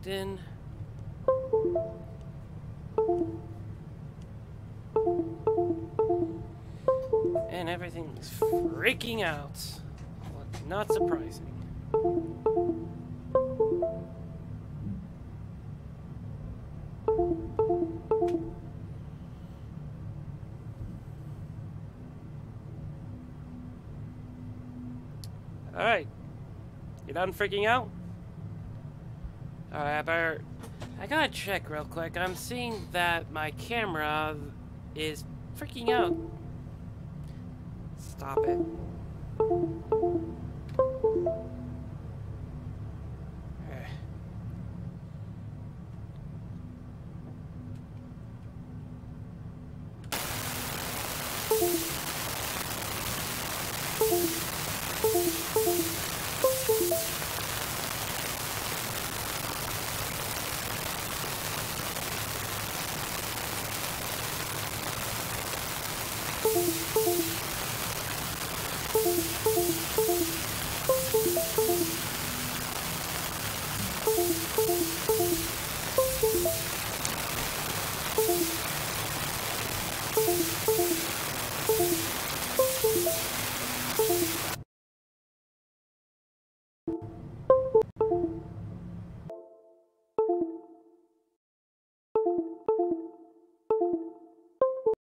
walked in. And everything's freaking out. Well, not surprising. Alright. You done freaking out? Alright, I gotta check real quick. I'm seeing that my camera is freaking out. Stop it.